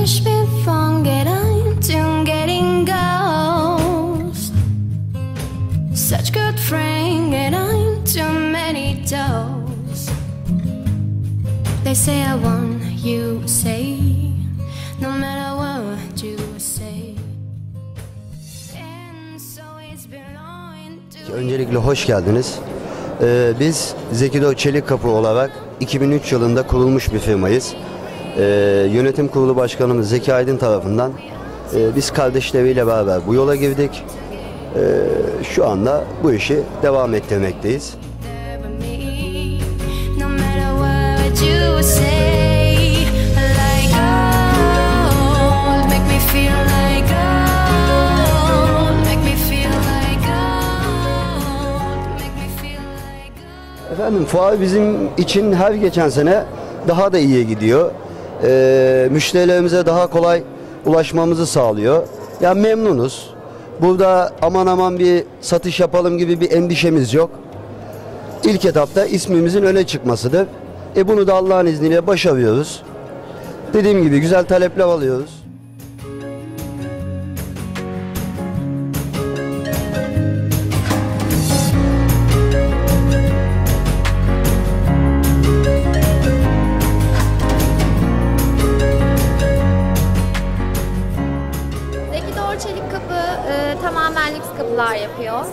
push me forget I'm to getting ghost. Such good friend and I'm too many toes. They say I want you say, no matter what you say. And so it's belonging to. Öncelikle hoş geldiniz. Biz Zeki Doğu Çelik Kapı olarak 2003 yılında kurulmuş bir firmayız. Yönetim kurulu başkanımız Zeki Aydın tarafından biz kardeşleriyle beraber bu yola girdik. Şu anda bu işi devam ettirmekteyiz. No matter what you say, like gold, make me feel like gold, make me feel like gold, make me feel like gold. Efendim, fuar bizim için her geçen sene daha da iyiye gidiyor. Müşterilerimize daha kolay ulaşmamızı sağlıyor. Ya memnunuz. Burada aman aman bir satış yapalım gibi bir endişemiz yok. İlk etapta ismimizin öne çıkmasıdır. Bunu da Allah'ın izniyle başarıyoruz. Dediğim gibi güzel talepler alıyoruz. Zeki Doğu Çelik Kapı tamamen lüks kapılar yapıyor.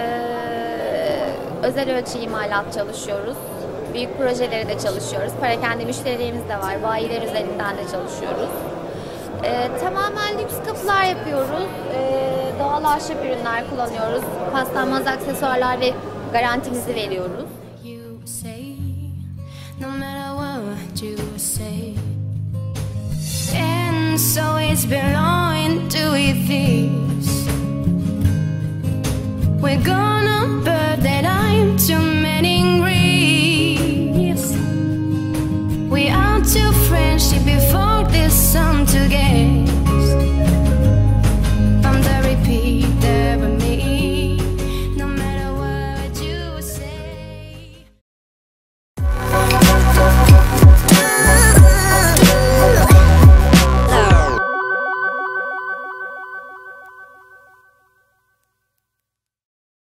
Özel ölçü imalat çalışıyoruz. Büyük projeleri de çalışıyoruz. Perakende müşterilerimiz de var. Bayiler üzerinden de çalışıyoruz. Tamamen lüks kapılar yapıyoruz. Doğal ahşap ürünler kullanıyoruz. Paslanmaz aksesuarlar ve garantimizi veriyoruz. You say, no matter what you say. And so it's belonging to this. We're gonna burn that I'm too many reefs. We are too friendship before this song together.